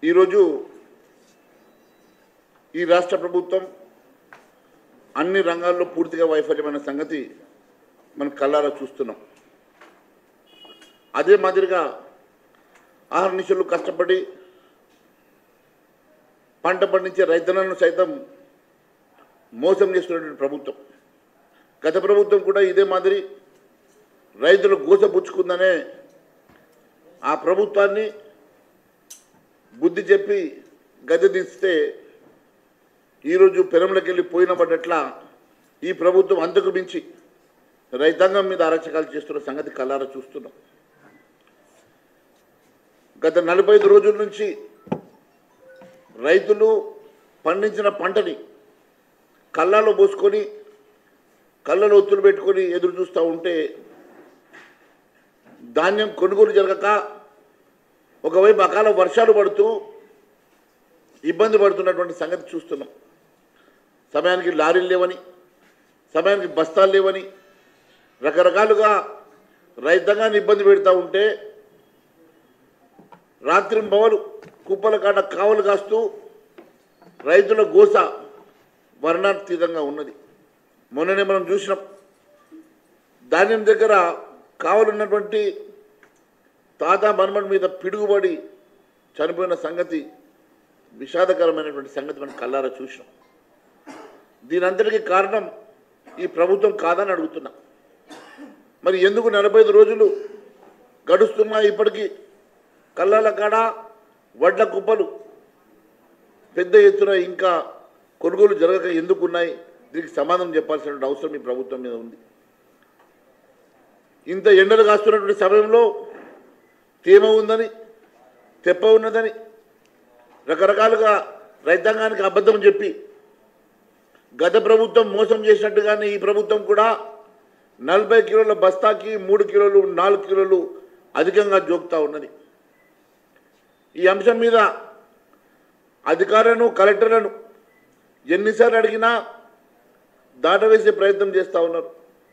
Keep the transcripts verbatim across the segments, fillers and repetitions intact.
ఈరోజు ఈ రాష్ట్ర ప్రభుత్వం అన్ని రంగాల్లో పూర్తిగా వైఫల్యమైన సంగతి మనం కళ్ళారా చూస్తున్నాం. అదే మాదిరిగా ఆహర్నిశలు కష్టపడి పంట పండించే రైతులను సైతం మోసం చేస్తున్నటువంటి ప్రభుత్వం. గత ప్రభుత్వం కూడా ఇదే మాదిరి రైతులు గోసపుచ్చుకుందనే ఆ ప్రభుత్వాన్ని బుద్ధి చెప్పి గద్దె తీస్తే ఈరోజు పెరంలోకి వెళ్ళి పోయిన పడ్డట్ల ఈ ప్రభుత్వం అంతకు మించి రైతాంగం మీద అరాచకాలు చేస్తున్న సంగతి కళ్ళారా చూస్తున్నాం. గత నలభై ఐదు రోజుల నుంచి రైతులు పండించిన పంటని కళ్ళాలో పోసుకొని కళ్ళలో ఒత్తులు పెట్టుకొని ఎదురు చూస్తూ ఉంటే ధాన్యం కొనుగోలు జరగక ఒకవైపు అకాల వర్షాలు పడుతూ ఇబ్బంది పడుతున్నటువంటి సంగతి చూస్తున్నాం. సమయానికి లారీలు లేవని, సమయానికి బస్తాలు లేవని రకరకాలుగా రైతాంగాన్ని ఇబ్బంది పెడతా ఉంటే రాత్రి బవలు కుప్పల కాట కావలు కాస్తూ రైతుల గోస వర్ణాతీతంగా ఉన్నది. మొన్ననే మనం చూసినాం, ధాన్యం దగ్గర కావలున్నటువంటి తాత మన్మన్ మీద పిడుగుబడి చనిపోయిన సంగతి విషాదకరమైనటువంటి సంగతి మనం కళ్ళారా చూసినాం. దీని అంతటికీ కారణం ఈ ప్రభుత్వం కాదని అడుగుతున్నా. మరి ఎందుకు నలభై ఐదు రోజులు గడుస్తున్నా ఇప్పటికీ కళ్ళాల కాడ వడ్ల కుప్పలు పెద్ద ఎత్తున ఇంకా కొనుగోలు జరగక ఎందుకున్నాయి? దీనికి సమాధానం చెప్పాల్సినటువంటి అవసరం ఈ ప్రభుత్వం మీద ఉంది. ఇంత ఎండలు కాస్తున్నటువంటి సమయంలో తేమ ఉందని, తెప్ప ఉన్నదని రకరకాలుగా రైతాంగానికి అబద్ధం చెప్పి గత ప్రభుత్వం మోసం చేసినట్టుగానే ఈ ప్రభుత్వం కూడా నలభై కిలోల బస్తాకి మూడు కిలోలు నాలుగు కిలోలు అధికంగా జోకుతా ఉన్నది. ఈ అంశం మీద అధికారులను కలెక్టర్లను ఎన్నిసార్లు అడిగినా దాటవేసే ప్రయత్నం చేస్తూ ఉన్నారు.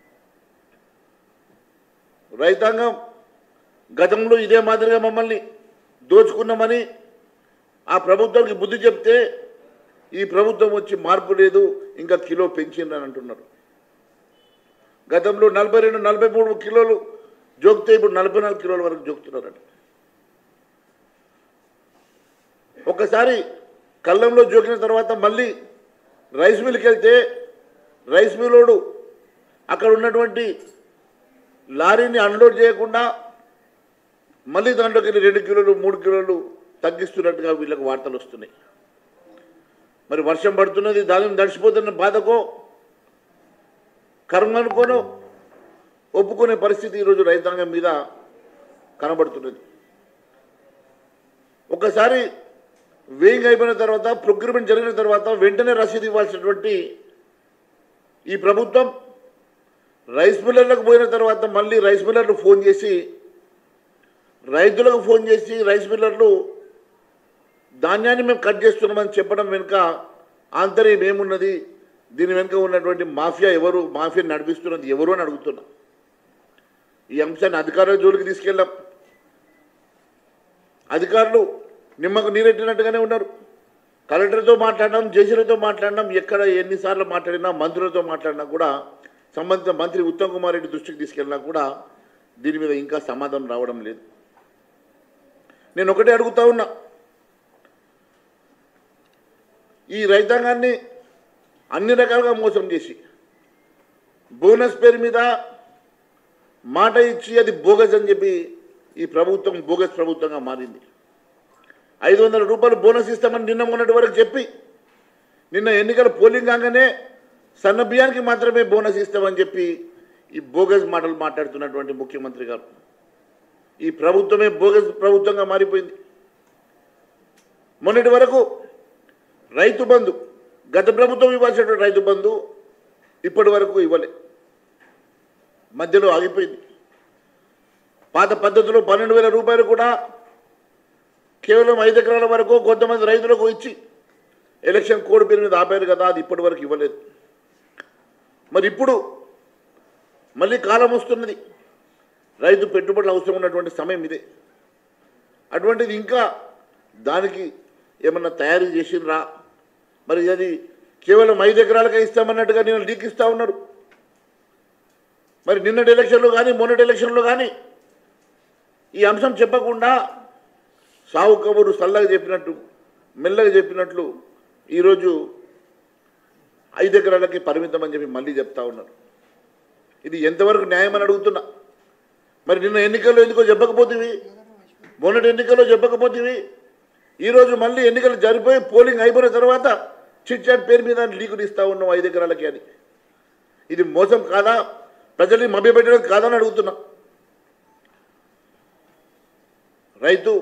రైతాంగం గతంలో ఇదే మాదిరిగా మమ్మల్ని దోచుకున్నామని ఆ ప్రభుత్వానికి బుద్ధి చెప్తే ఈ ప్రభుత్వం వచ్చి మార్పు లేదు, ఇంకా కిలో పెంచిందని అంటున్నారు. గతంలో నలభై రెండు నలభై మూడు కిలోలు జోకితే ఇప్పుడు నలభై నాలుగు కిలోల వరకు జోకుతున్నారట. ఒకసారి కళ్ళంలో జోకిన తర్వాత మళ్ళీ రైస్ మిల్కి వెళ్తే రైస్ మిల్లోడు అక్కడ ఉన్నటువంటి లారీని అన్లోడ్ చేయకుండా మళ్ళీ దాంట్లోకి వెళ్ళి రెండు కిలోలు మూడు కిలోలు తగ్గిస్తున్నట్టుగా వీళ్ళకి వార్తలు వస్తున్నాయి. మరి వర్షం పడుతున్నది, ధాన్యం దడిచిపోతున్న బాధకో కర్మ అనుకోనో ఒప్పుకునే పరిస్థితి ఈరోజు రైతాంగం మీద కనబడుతున్నది. ఒకసారి వేయింగ్ అయిపోయిన తర్వాత, ప్రొక్యూర్మెంట్ జరిగిన తర్వాత వెంటనే రసీదు ఇవ్వాల్సినటువంటి ఈ ప్రభుత్వం రైస్ మిల్లర్లకు పోయిన తర్వాత మళ్ళీ రైస్ మిల్లర్లు ఫోన్ చేసి రైతులకు ఫోన్ చేసి రైస్ మిల్లర్లు ధాన్యాన్ని మేము కట్ చేస్తున్నామని చెప్పడం వెనుక ఆంతర్యం ఏమున్నది, దీని వెనుక ఉన్నటువంటి మాఫియా ఎవరు, మాఫియా నడిపిస్తున్నది ఎవరు అని అడుగుతున్నాం. ఈ అంశాన్ని అధికారుల జోలికి తీసుకెళ్ళాం. అధికారులు నిమ్మకు నీరెట్టినట్టుగానే ఉన్నారు. కలెక్టర్తో మాట్లాడినాం, జేసీలతో మాట్లాడినాం, ఎక్కడ ఎన్నిసార్లు మాట్లాడినా మంత్రులతో మాట్లాడినా కూడా సంబంధిత మంత్రి ఉత్తమ్ కుమార్ రెడ్డి దృష్టికి తీసుకెళ్ళినా కూడా దీని మీద ఇంకా సమాధానం రావడం లేదు. నేను ఒకటే అడుగుతా ఉన్నా, ఈ రైతాంగాన్ని అన్ని రకాలుగా మోసం చేసి బోనస్ పేరు మీద మాట ఇచ్చి అది బోగస్ అని చెప్పి ఈ ప్రభుత్వం బోగస్ ప్రభుత్వంగా మారింది. ఐదు వందల రూపాయలు బోనస్ ఇస్తామని నిన్న మొన్నటి వరకు చెప్పి నిన్న ఎన్నికల పోలింగ్ కాగానే సన్న బియ్యానికి మాత్రమే బోనస్ ఇస్తామని చెప్పి ఈ బోగస్ మాటలు మాట్లాడుతున్నటువంటి ముఖ్యమంత్రి గారు, ఈ ప్రభుత్వమే బోగస్ ప్రభుత్వంగా మారిపోయింది. మొన్నటి వరకు రైతు బంధు, గత ప్రభుత్వం ఇవ్వాల్సినటువంటి రైతు బంధు ఇప్పటి వరకు ఇవ్వలే, మధ్యలో ఆగిపోయింది. పాత పద్ధతిలో పన్నెండు వేల రూపాయలు కూడా కేవలం ఐదు ఎకరాల వరకు కొంతమంది రైతులకు ఇచ్చి ఎలక్షన్ కోడ్ పేరు మీద ఆపారు కదా, అది ఇప్పటి వరకు ఇవ్వలేదు. మరి ఇప్పుడు మళ్ళీ కాలం వస్తున్నది, రైతు పెట్టుబడులు అవసరం ఉన్నటువంటి సమయం ఇదే. అటువంటిది ఇంకా దానికి ఏమన్నా తయారు చేసినరా? మరి అది కేవలం ఐదు ఎకరాలకే ఇస్తామన్నట్టుగా నేను లీక్ ఇస్తూ ఉన్నారు. మరి నిన్నటి ఎలక్షన్లో కానీ మొన్నటి ఎలక్షన్లో కానీ ఈ అంశం చెప్పకుండా సావు కబురు సల్లగా చెప్పినట్టు మెల్లగా చెప్పినట్లు ఈరోజు ఐదు ఎకరాలకి పరిమితం అని చెప్పి మళ్ళీ చెప్తా ఉన్నారు. ఇది ఎంతవరకు న్యాయం అని అడుగుతున్నా. మరి నిన్న ఎన్నికల్లో ఎందుకో చెప్పకపోతేవి, మొన్నటి ఎన్నికల్లో చెప్పకపోతేవి, ఈరోజు మళ్ళీ ఎన్నికలు జరిపోయి పోలింగ్ అయిపోయిన తర్వాత చిట్ చాట్ పేరు మీద లీకులు ఇస్తూ ఉన్నాం ఐదు ఎకరాలకి అని. ఇది మోసం కాదా? ప్రజల్ని మభ్యపెట్టడం కాదని అడుగుతున్నా. రైతు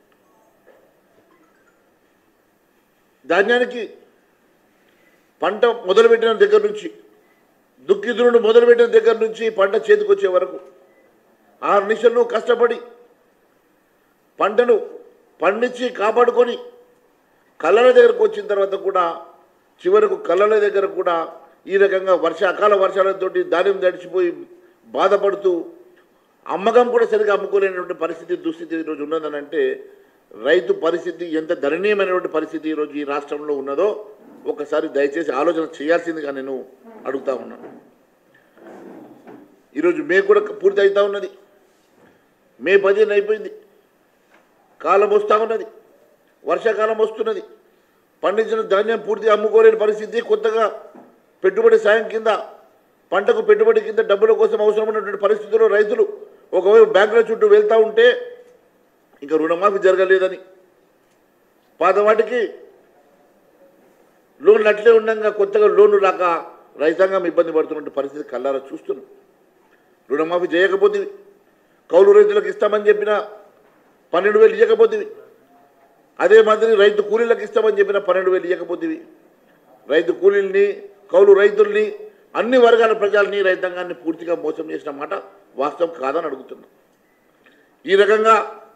ధాన్యానికి పంట మొదలుపెట్టిన దగ్గర నుంచి దుక్కిదురుడు మొదలుపెట్టిన దగ్గర నుంచి పంట చేతికొచ్చే వరకు ఆరు నిమిషాలు కష్టపడి పంటను పండించి కాపాడుకొని కళ్ళల దగ్గరకు వచ్చిన తర్వాత కూడా చివరకు కళ్ళల దగ్గర కూడా ఈ రకంగా వర్ష అకాల వర్షాలతోటి ధాన్యం తడిచిపోయి బాధపడుతూ అమ్మకం కూడా సరిగా అమ్ముకోలేనటువంటి పరిస్థితి దుస్థితి ఈరోజు ఉన్నదని అంటే రైతు పరిస్థితి ఎంత దయనీయమైనటువంటి పరిస్థితి ఈరోజు ఈ రాష్ట్రంలో ఉన్నదో ఒకసారి దయచేసి ఆలోచన చేయాల్సిందిగా నేను అడుగుతా ఉన్నాను. ఈరోజు మే కూడా పూర్తి అవుతా ఉన్నది. మే పదిహేను అయిపోయింది. కాలం వస్తూ ఉన్నది, వర్షాకాలం వస్తున్నది. పండించిన ధాన్యం పూర్తిగా అమ్ముకోలేని పరిస్థితి. కొత్తగా పెట్టుబడి సాయం కింద పంటకు పెట్టుబడి కింద డబ్బుల కోసం అవసరమైనటువంటి పరిస్థితుల్లో రైతులు ఒకవైపు బ్యాంకుల చుట్టూ వెళ్తూ ఉంటే ఇంకా రుణమాఫీ జరగలేదని పాత వాటికి లోన్లు అట్లే ఉండగా కొత్తగా లోన్లు రాక రైతాంగం ఇబ్బంది పడుతున్న పరిస్థితి కళ్ళారా చూస్తున్నాం. రుణమాఫీ చేయకపోతే కౌలు రైతులకు ఇస్తామని చెప్పిన పన్నెండు వేలు ఇవ్వకపోతే, అదే మాదిరి రైతు కూలీలకు ఇస్తామని చెప్పిన పన్నెండు వేలు ఇవ్వకపోతే, రైతు కూలీల్ని కౌలు రైతుల్ని అన్ని వర్గాల ప్రజల్ని రైతాంగాన్ని పూర్తిగా మోసం చేసిన మాట వాస్తవం కాదని అడుగుతున్నా. ఈ రకంగా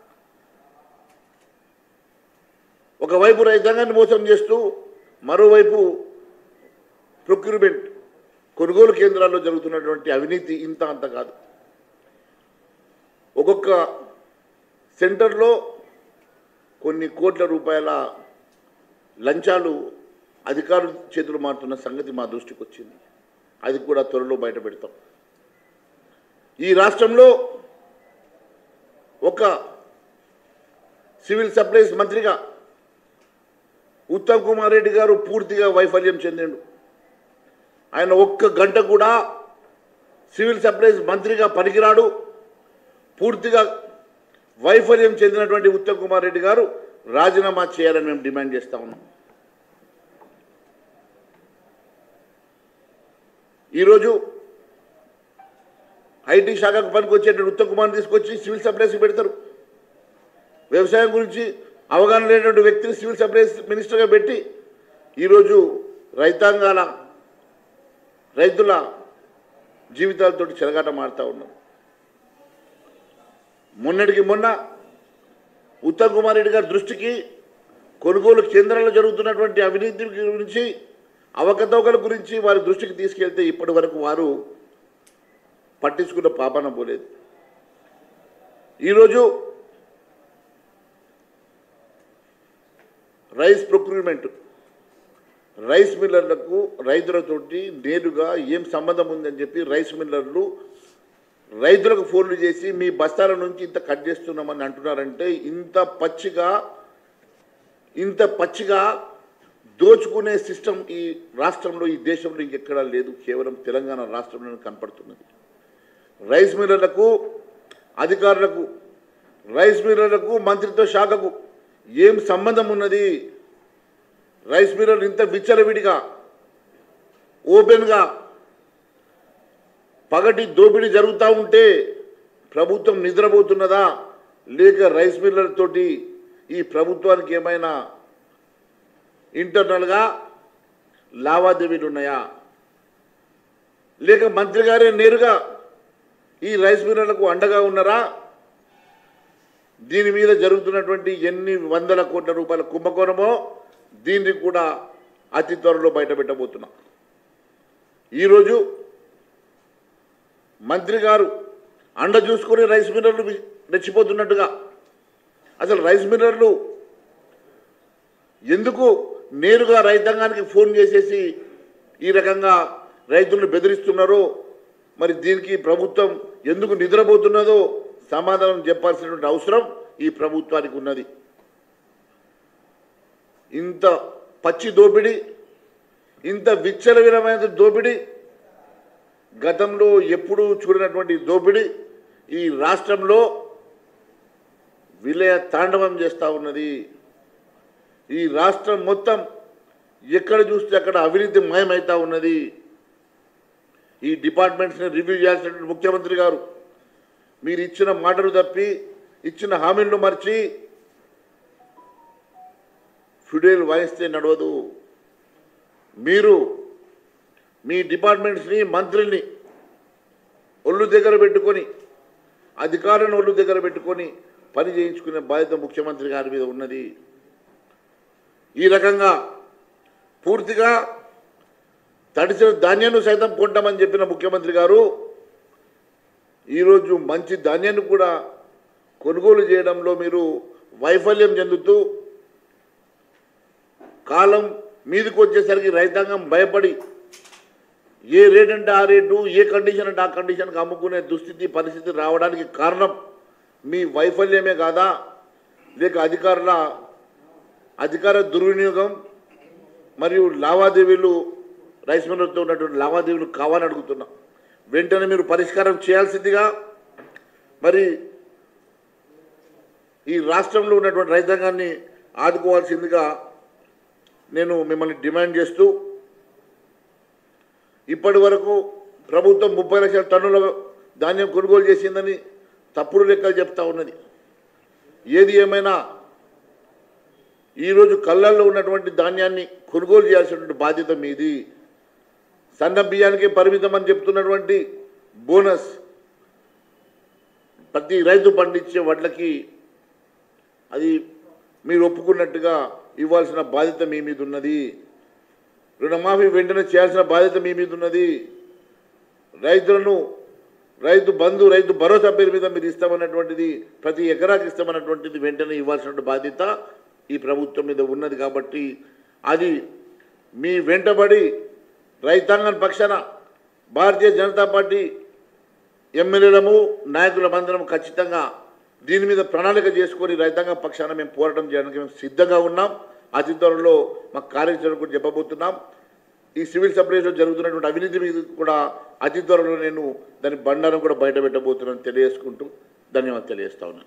ఒకవైపు రైతాంగాన్ని మోసం చేస్తూ మరోవైపు ప్రొక్యూర్మెంట్ కొనుగోలు కేంద్రాల్లో జరుగుతున్నటువంటి అవినీతి ఇంత అంత కాదు. ఒక్కొక్క సెంటర్లో కొన్ని కోట్ల రూపాయల లంచాలు అధికారుల చేతులు మారుతున్న సంగతి మా దృష్టికి వచ్చింది. అది కూడా త్వరలో బయట పెడతాం. ఈ రాష్ట్రంలో ఒక సివిల్ సప్లైస్ మంత్రిగా ఉత్తమ్ కుమార్ రెడ్డి గారు పూర్తిగా వైఫల్యం చెందాడు. ఆయన ఒక్క గంట కూడా సివిల్ సప్లైస్ మంత్రిగా పనికిరాడు. పూర్తిగా వైఫల్యం చెందినటువంటి ఉత్తమ్ కుమార్ రెడ్డి గారు రాజీనామా చేయాలని మేము డిమాండ్ చేస్తా ఉన్నాం. ఈరోజు ఐటీ శాఖకు పనికి వచ్చేటువంటి ఉత్తమ్ కుమార్ తీసుకొచ్చి సివిల్ సప్లైస్కి పెడతారు. వ్యవసాయం గురించి అవగాహన లేనటువంటి వ్యక్తిని సివిల్ సప్లైస్ మినిస్టర్గా పెట్టి ఈరోజు రైతాంగాల రైతుల జీవితాలతో చెలగాట మారుతూ ఉన్నారు. మొన్నటికి మొన్న ఉత్తమ్ కుమార్ రెడ్డి గారి దృష్టికి కొనుగోలు కేంద్రాల్లో జరుగుతున్నటువంటి అవినీతి గురించి అవకతవకల గురించి వారి దృష్టికి తీసుకెళ్తే ఇప్పటి వరకు వారు పట్టించుకున్న పాపాన పోలేదు. ఈరోజు రైస్ ప్రొక్యూర్మెంట్ రైస్ మిల్లర్లకు రైతులతోటి నేరుగా ఏం సంబంధం ఉందని చెప్పి రైస్ మిల్లర్లు రైతులకు ఫోన్లు చేసి మీ బస్తాల నుంచి ఇంత కట్ చేస్తున్నామని అంటున్నారంటే ఇంత పచ్చిగా ఇంత పచ్చిగా దోచుకునే సిస్టమ్ ఈ రాష్ట్రంలో ఈ దేశంలో ఇంకెక్కడా లేదు. కేవలం తెలంగాణ రాష్ట్రంలోనే కనపడుతున్నది. రైస్ మిల్లర్లకు అధికారులకు రైస్ మిల్లర్లకు మంత్రిత్వ శాఖకు ఏం సంబంధం ఉన్నది? రైస్ మిల్లర్లు ఇంత విచ్చలవిడిగా ఓపెన్గా పగటి దోపిడీ జరుగుతూ ఉంటే ప్రభుత్వం నిద్రపోతున్నదా, లేక రైస్ మిల్లర్లతోటి ఈ ప్రభుత్వానికి ఏమైనా ఇంటర్నల్గా లావాదేవీలు ఉన్నాయా, లేక మంత్రి గారే నేరుగా ఈ రైస్ మిల్లర్లకు అండగా ఉన్నారా? దీని మీద జరుగుతున్నటువంటి ఎన్ని వందల కోట్ల రూపాయల కుంభకోణమో దీన్ని కూడా అతి త్వరలో బయటపెట్టబోతున్నాం. ఈరోజు మంత్రి గారు అండ చూసుకొని రైస్ మిల్లర్లు రెచ్చిపోతున్నట్టుగా, అసలు రైస్ మిల్లర్లు ఎందుకు నేరుగా రైతాంగానికి ఫోన్ చేసేసి ఈ రకంగా రైతులను బెదిరిస్తున్నారో, మరి దీనికి ప్రభుత్వం ఎందుకు నిద్రపోతున్నదో సమాధానం చెప్పాల్సినటువంటి అవసరం ఈ ప్రభుత్వానికి ఉన్నది. ఇంత పచ్చి దోపిడీ, ఇంత విచ్చలవిరమైన దోపిడీ, గతంలో ఎప్పుడూ చూడనటువంటి దోపిడీ ఈ రాష్ట్రంలో విలయ తాండవం చేస్తూ ఉన్నది. ఈ రాష్ట్రం మొత్తం ఎక్కడ చూస్తే అక్కడ అవినీతి మయమవుతా ఉన్నది. ఈ డిపార్ట్మెంట్స్ని రివ్యూ చేయాల్సినటువంటి ముఖ్యమంత్రి గారు మీరు ఇచ్చిన మాటలు తప్పి, ఇచ్చిన హామీలను మర్చి ఫిడేల్ వాయిస్తే నడవదు. మీరు మీ డిపార్ట్మెంట్స్ని, మంత్రుల్ని ఒళ్ళు దగ్గర పెట్టుకొని, అధికారులను ఒళ్ళు దగ్గర పెట్టుకొని పని చేయించుకునే బాధ్యత ముఖ్యమంత్రి గారి మీద ఉన్నది. ఈ రకంగా పూర్తిగా తడిసిన ధాన్యాన్ని సైతం కొంటామని చెప్పిన ముఖ్యమంత్రి గారు ఈరోజు మంచి ధాన్యాన్ని కూడా కొనుగోలు చేయడంలో మీరు వైఫల్యం చెందుతూ, కాలం మీదకి వచ్చేసరికి రైతాంగం భయపడి ఏ రేట్ అంటే ఆ రేటు, ఏ కండిషన్ అంటే ఆ కండిషన్కి అమ్ముకునే దుస్థితి పరిస్థితి రావడానికి కారణం మీ వైఫల్యమే కాదా, లేక అధికారుల అధికార దుర్వినియోగం మరియు లావాదేవీలు, రైస్ మిల్లర్తో ఉన్నటువంటి లావాదేవీలు కావాలని అడుగుతున్నా. వెంటనే మీరు పరిష్కారం చేయాల్సిందిగా, మరి ఈ రాష్ట్రంలో ఉన్నటువంటి రైతాంగాన్ని ఆదుకోవాల్సిందిగా నేను మిమ్మల్ని డిమాండ్ చేస్తూ, ఇప్పటి వరకు ప్రభుత్వం ముప్పై లక్షల టన్నుల ధాన్యం కొనుగోలు చేసిందని తప్పుడు లెక్కలు చెప్తా ఉన్నది. ఏది ఏమైనా ఈరోజు కళ్ళల్లో ఉన్నటువంటి ధాన్యాన్ని కొనుగోలు చేయాల్సినటువంటి బాధ్యత మీది. సన్న బియ్యానికి పరిమితం అని చెప్తున్నటువంటి బోనస్ ప్రతి రైతు పండించే వడ్లకి అది మీరు ఒప్పుకున్నట్టుగా ఇవ్వాల్సిన బాధ్యత మీ మీద ఉన్నది. రుణమాఫీ వెంటనే చేయాల్సిన బాధ్యత మీ మీద ఉన్నది. రైతులను రైతు బంధు, రైతు భరోసా పేరు మీద మీరు ఇస్తామన్నటువంటిది, ప్రతి ఎకరాకి ఇస్తామన్నటువంటిది వెంటనే ఇవ్వాల్సిన బాధ్యత ఈ ప్రభుత్వం మీద ఉన్నది. కాబట్టి అది మీ వెంటబడి రైతాంగం పక్షాన భారతీయ జనతా పార్టీ ఎమ్మెల్యేలము, నాయకులమందరం ఖచ్చితంగా దీని మీద ప్రణాళిక చేసుకొని రైతాంగం పక్షాన మేము పోరాటం చేయడానికి మేము సిద్ధంగా ఉన్నాం. అతి త్వరలో మా కార్యాచరణ కూడా చెప్పబోతున్నాం. ఈ సివిల్ సప్లైస్లో జరుగుతున్నటువంటి అవినీతి మీద కూడా అతి త్వరలో నేను దాని బండారం కూడా బయట పెట్టబోతున్నాను తెలియజేసుకుంటూ ధన్యవాదాలు తెలియజేస్తా ఉన్నాను.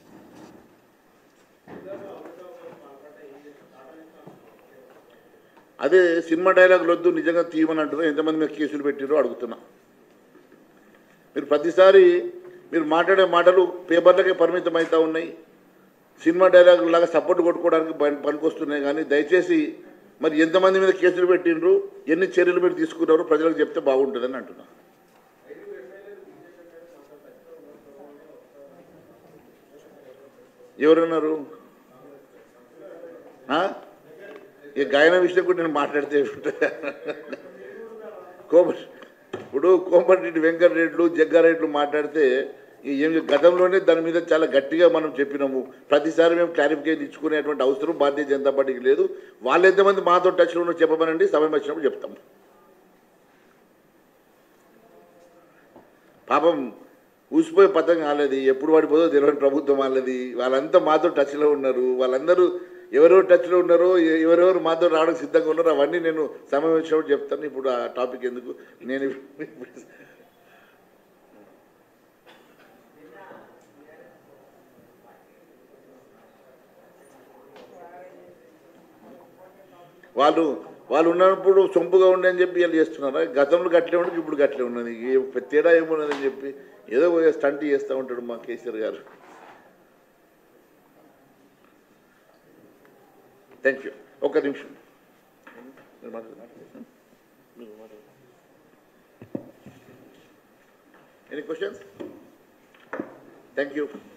అదే సినిమా డైలాగులు వద్దు, నిజంగా తీయమని అంటున్నారు. ఎంతమంది మీరు కేసులు పెట్టారో అడుగుతున్నా. మీరు ప్రతిసారి మీరు మాట్లాడే మాటలు పేపర్లకే పరిమితం అవుతూ ఉన్నాయి. సినిమా డైలాగులు లాగా సపోర్ట్ కొట్టుకోవడానికి పనికొస్తున్నాయి. కానీ దయచేసి మరి ఎంతమంది మీద కేసులు పెట్టిండ్రు, ఎన్ని చర్యలు మీరు తీసుకున్నారు ప్రజలకు చెప్తే బాగుంటుందని అంటున్నా. ఎవరన్నారు? ఈ గాయన విషయం కూడా నేను మాట్లాడితే కోమటి ఇప్పుడు కోమటిరెడ్డి వెంకటరెడ్లు, జగ్గారెడ్లు మాట్లాడితే ఏం గతంలోనే దాని మీద చాలా గట్టిగా మనం చెప్పినాము. ప్రతిసారి మేము క్లారిఫికేషన్ ఇచ్చుకునేటువంటి అవసరం భారతీయ జనతా పార్టీకి లేదు. వాళ్ళు ఎంతమంది మాతో టచ్లో ఉన్నో చెప్పమనండి, సమయం వచ్చినప్పుడు చెప్తాము. పాపం ఊసిపోయే పథకం కాలేదు, ఎప్పుడు పడిపోదో తెలియని ప్రభుత్వం వాళ్ళది. వాళ్ళంతా మాతో టచ్లో ఉన్నారు. వాళ్ళందరూ ఎవరెవరు టచ్లో ఉన్నారో, ఎవరెవరు మాతో రావడానికి సిద్ధంగా ఉన్నారో అవన్నీ నేను సమయం వచ్చినప్పుడు చెప్తాను. ఇప్పుడు ఆ టాపిక్ ఎందుకు, నేను వాళ్ళు వాళ్ళు ఉన్నప్పుడు సొంపుగా ఉండే అని చెప్పి వీళ్ళు చేస్తున్నారా? గతంలో గట్లే ఉండదు, ఇప్పుడు గట్లే ఉన్నది. తేడా ఏమున్నదని చెప్పి ఏదో స్టంట్ చేస్తూ ఉంటాడు మా కేసీఆర్ గారు. Thank you. ఒక్క నిమిషం. Any questions? Thank you.